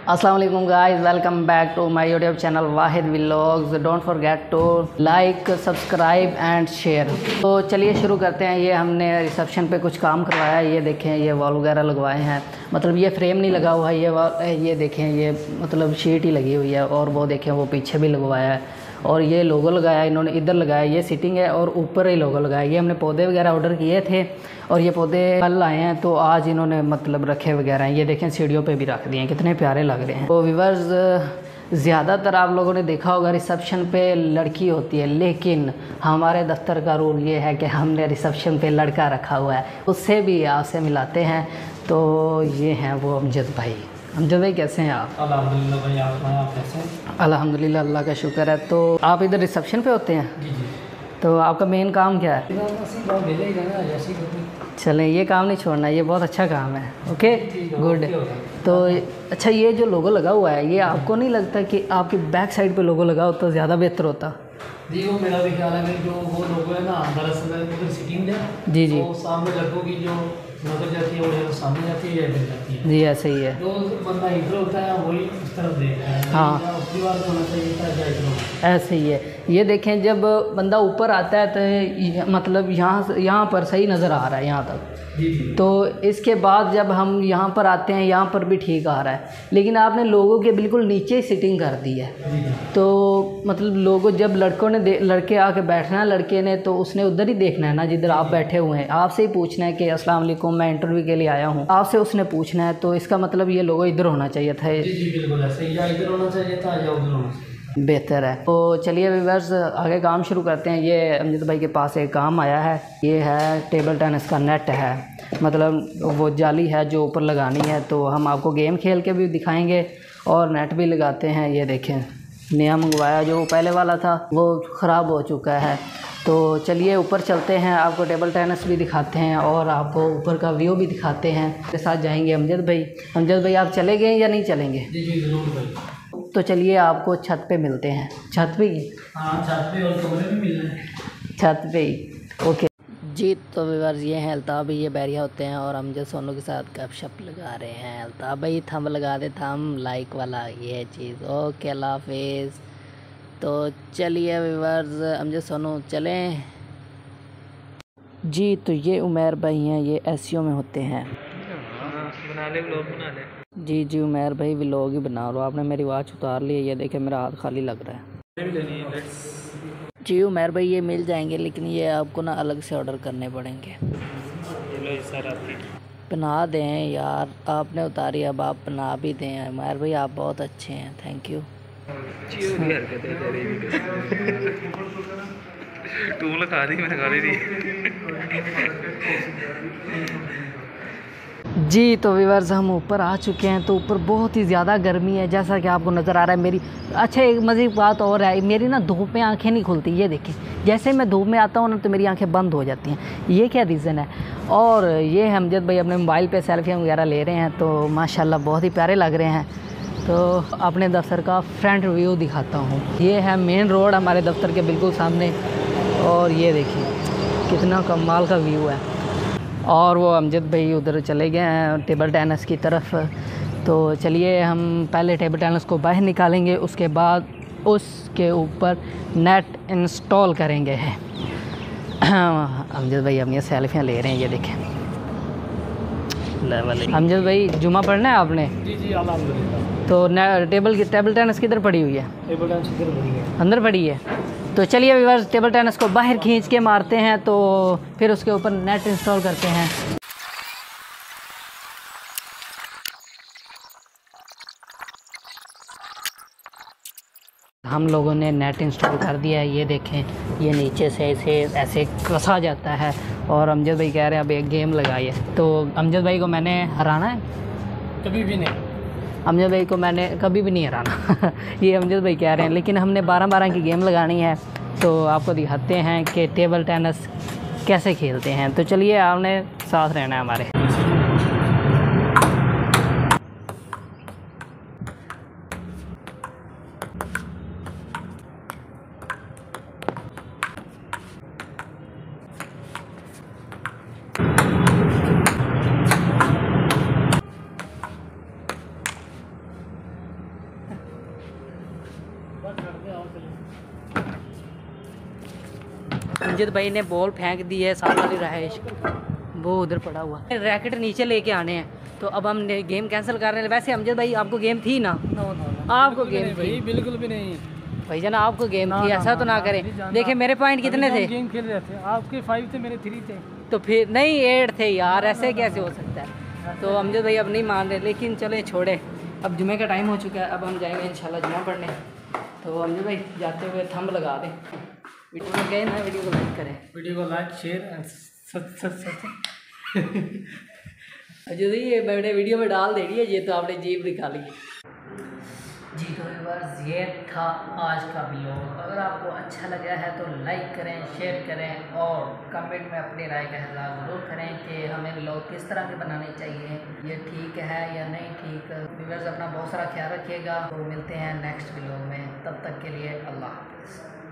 अस्सलाम वालेकुम guys, welcome back to my YouTube channel Wahid vlogs. Don't forget to like, subscribe and share. तो चलिए शुरू करते हैं। ये हमने रिसेप्शन पे कुछ काम करवाया है। ये देखें, ये वॉल वगैरह लगवाए हैं। मतलब ये फ्रेम नहीं लगा हुआ है, ये देखें, ये मतलब शीट ही लगी हुई है। और वो देखें, वो पीछे भी लगवाया है। और ये लोगो लगाया इन्होंने, इधर लगाया, ये सीटिंग है और ऊपर ही लोगो लगाया। ये हमने पौधे वगैरह ऑर्डर किए थे और ये पौधे कल आए हैं, तो आज इन्होंने मतलब रखे वगैरह हैं। ये देखें, सीढ़ियों पे भी रख दिए हैं, कितने प्यारे लग रहे हैं। तो व्यूअर्स, ज़्यादातर आप लोगों ने देखा होगा रिसेप्शन पे लड़की होती है, लेकिन हमारे दफ्तर का रूल ये है कि हमने रिसेप्शन पे लड़का रखा हुआ है। उससे भी आपसे मिलाते हैं। तो ये हैं वो अमजद भाई। अमजद भाई कैसे हैं आप? अल्हम्दुलिल्लाह भाई, आप कैसे हैं? अल्हम्दुलिल्लाह, अल्लाह का शुक्र है। तो आप इधर रिसेप्शन पे होते हैं? जी जी। तो आपका मेन काम क्या है? चलें, ये काम नहीं छोड़ना, ये बहुत अच्छा काम है। Okay, good. तो अच्छा, ये जो लोगो लगा हुआ है, ये आपको नहीं लगता कि आपकी बैक साइड पे लोगो लगा होता तो ज़्यादा बेहतर होता? जी, वो मेरा भी ख्याल है कि जो वो लोगो है ना, दरअसल उधर सिटिंग है। जी जी, तो सामने लड़कों की जो नजर जाती है वो या तो सामने जाती है या इधर जाती है। जी ऐसे ही है। जो बंदा इधर होता है वही उस तरफ देखता है। हाँ, उसकी बात होना चाहिए था या इधर होना। ऐसे ही है। ये देखें, जब बंदा ऊपर आता है तो मतलब यहाँ पर सही नज़र आ रहा है यहाँ तक। जी जी। तो इसके बाद जब हम यहाँ पर आते हैं, यहाँ पर भी ठीक आ रहा है, लेकिन आपने लोगों के बिल्कुल नीचे ही सिटिंग कर दी है। जी जी। तो मतलब लोगों, जब लड़के आके बैठना है, लड़के ने तो उसने उधर ही देखना है ना जिधर आप बैठे हुए हैं। आपसे ही पूछना है कि अस्सलाम वालेकुम, मैं इंटरव्यू के लिए आया हूँ, आपसे उसने पूछना है। तो इसका मतलब ये लोगो इधर होना चाहिए था। जी जी, बिल्कुल ऐसे ही, या इधर होना चाहिए था या उधर होना चाहिए। बेहतर है। तो चलिए व्यूअर्स, आगे काम शुरू करते हैं। ये अमजद भाई के पास एक काम आया है। ये है टेबल टेनिस का नेट है, मतलब वो जाली है जो ऊपर लगानी है। तो हम आपको गेम खेल के भी दिखाएंगे और नेट भी लगाते हैं। ये देखें, नया मंगवाया, जो पहले वाला था वो ख़राब हो चुका है। तो चलिए ऊपर चलते हैं, आपको टेबल टेनिस भी दिखाते हैं और आपको ऊपर का व्यू भी दिखाते हैं। मेरे साथ जाएंगे अमजद भाई। अमजद भाई, आप चले गए या नहीं चलेंगे? जी जी, जरूर भाई। तो चलिए आपको छत पे मिलते हैं। छत पे ही? हाँ, छत पे और कमरे भी मिल रहे हैं। छत पे ही, ओके जी। तो व्यूअर्स, ये हैं अल्ताफ़ भाई, ये बैरिया होते हैं और अमजद सोनू के साथ गपशप लगा रहे हैं। अल्ताफ़ भाई थंब लगा दे, थंब लाइक वाला, ये चीज़। ओके, अल्लाह हाफिज़। तो चलिए व्यूअर्स, अमजद सोनू चलें जी। तो ये उमैर भाई हैं, ये एसईओ में होते हैं। बना ले, व्लॉग बना ले। जी जी, उमैर भाई व्लॉग ही बना रहा हूँ। आपने मेरी वॉच उतार ली है, ये देखे मेरा हाथ खाली लग रहा है। जी उमैर भाई, ये मिल जाएंगे, लेकिन ये आपको ना अलग से ऑर्डर करने पड़ेंगे। पना दें यार, आपने उतारी, अब आप पना भी दें। उमैर भाई आप बहुत अच्छे हैं, थैंक यू। तुम खा दी, मैंने खा ली थी। जी तो व्यूअर्स, हम ऊपर आ चुके हैं। तो ऊपर बहुत ही ज़्यादा गर्मी है, जैसा कि आपको नज़र आ रहा है। मेरी अच्छा, एक मज़े की बात और है, मेरी ना धूप में आंखें नहीं खुलती। ये देखिए, जैसे मैं धूप में आता हूँ ना तो मेरी आंखें बंद हो जाती हैं। ये क्या रीज़न है? और ये है अमजद भाई अपने मोबाइल पे सेल्फियाँ वगैरह ले रहे हैं, तो माशाल्लाह बहुत ही प्यारे लग रहे हैं। तो अपने दफ्तर का फ्रंट व्यू दिखाता हूँ। ये है मेन रोड हमारे दफ्तर के बिल्कुल सामने, और ये देखिए कितना कमाल का व्यू है। और वो अमजद भाई उधर चले गए हैं टेबल टेनिस की तरफ। तो चलिए हम पहले टेबल टेनिस को बाहर निकालेंगे, उसके बाद उसके ऊपर नेट इंस्टॉल करेंगे। अमजद भाई अपनी सेल्फियाँ ले रहे हैं, ये देखें। अमजद भाई, जुमा पढ़ना है आपने? जी जी, अल्हम्दुलिल्लाह। तो टेबल टेनिस किधर पड़ी हुई है? टेबल टेनिस इधर पड़ी है, अंदर पड़ी है। तो चलिए व्यूअर्स, टेबल टेनिस को बाहर खींच के मारते हैं, तो फिर उसके ऊपर नेट इंस्टॉल करते हैं। हम लोगों ने नेट इंस्टॉल कर दिया है। ये देखें, ये नीचे से ऐसे कसा जाता है। और अमजद भाई कह रहे हैं अब एक गेम लगाइए। तो अमजद भाई को मैंने हराना है? कभी भी नहीं। अमजद भाई को मैंने कभी भी नहीं हराना। ये अमजद भाई कह रहे हैं, लेकिन हमने 12-12 की गेम लगानी है। तो आपको दिखाते हैं कि टेबल टेनिस कैसे खेलते हैं। तो चलिए, आपने साथ रहना है हमारे। अमजद भाई ने बॉल फेंक दी है, साथ वाली रहायश वो उधर पड़ा हुआ। रैकेट नीचे लेके आने हैं, तो अब हम गेम कैंसिल कर रहे हैं। वैसे अमजद भाई आपको गेम थी ना? आपको गेम थी? बिल्कुल भी नहीं भाई जान आपको गेम थी, ऐसा तो ना करें। देखिए मेरे पॉइंट कितने थे? गेम खेल रहे थे, आपके 5 थे, मेरे 3 थे। तो फिर नहीं 8 थे यार, ऐसे कैसे हो सकता है? तो अमजद भाई अब नहीं मान रहे, लेकिन चले छोड़े। अब जुमे का टाइम हो चुका है, अब हम जाएंगे इंशाल्लाह जुमा पढ़ने। तो अमजद भाई जाते हुए थंब लगा दें, वीडियो में गए ना, वीडियो को लाइक करें, वीडियो को लाइक शेयर एंड जो ये मैंने वीडियो में डाल दे रही है, ये तो आपने जीप दिखा ली जी। तो बस ये था आज का व्लॉग। अगर आपको अच्छा लगा है तो लाइक करें, शेयर करें और कमेंट में अपनी राय का इज़हार ज़रूर करें कि हमें व्लॉग किस तरह के बनाने चाहिए, ये ठीक है या नहीं ठीक। व्यूअर्स अपना बहुत सारा ख्याल रखिएगा, तो मिलते हैं नेक्स्ट व्लॉग में, तब तक के लिए अल्लाह हाफ़िज़।